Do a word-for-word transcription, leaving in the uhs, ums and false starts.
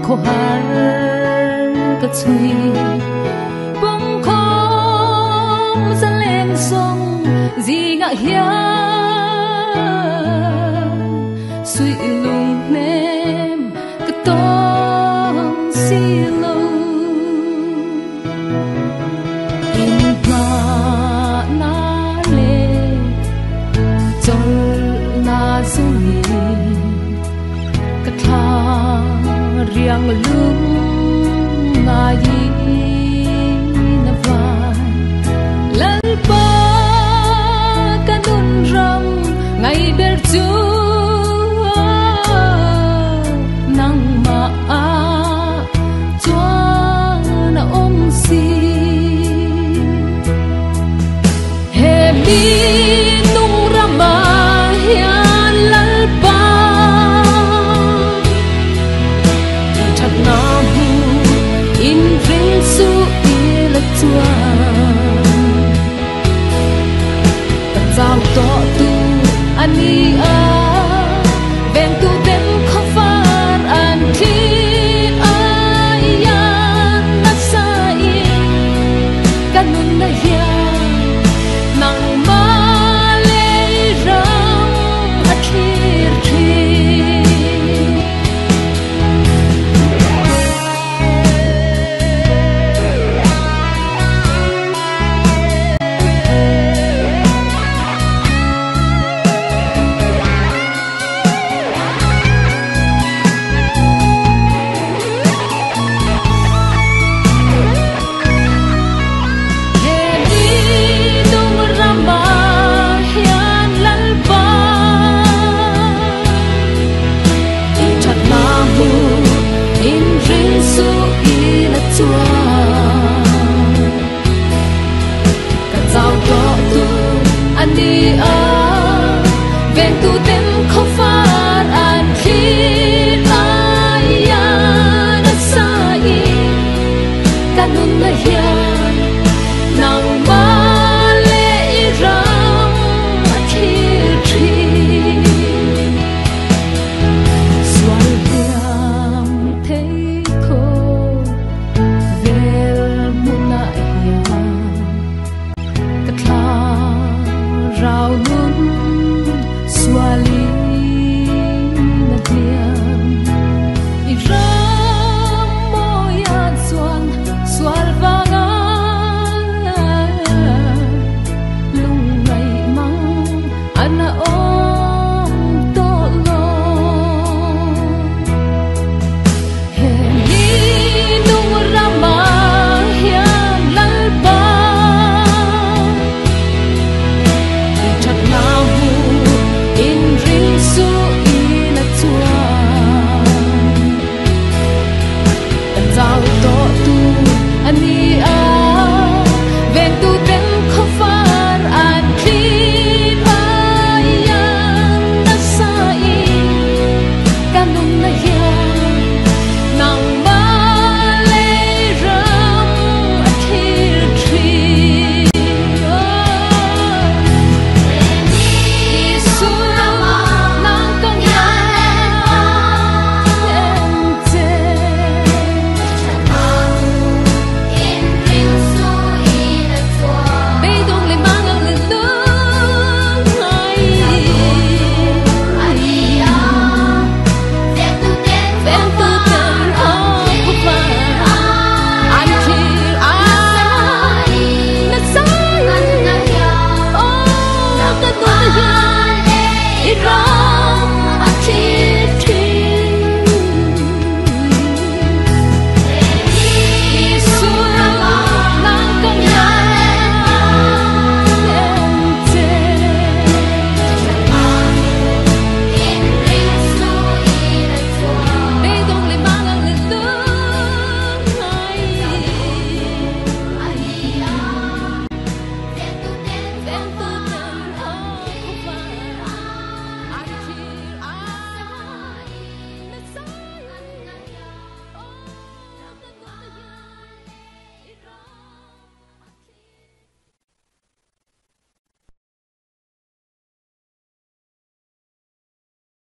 khô har cái suy bông không dân lên sông gì ngã hiya suy lùng nem cái tông xì lâu in na na le chol na zumi cái tha riang lung nga yi na vai lal pa kanun ram ngai ber chu nang ma a chua na om si he mi nung rama hian lal pa thak na hu in ring su il chua ta zao to tu ani a ven tu dem khofar an thi ai ya na sai kanun na ya nang ma le rang a thir thir ani a